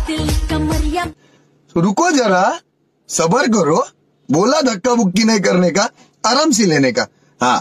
तो रुको जरा, सबर करो, बोला धक्का बुक्की नहीं करने का, आराम से लेने का। हाँ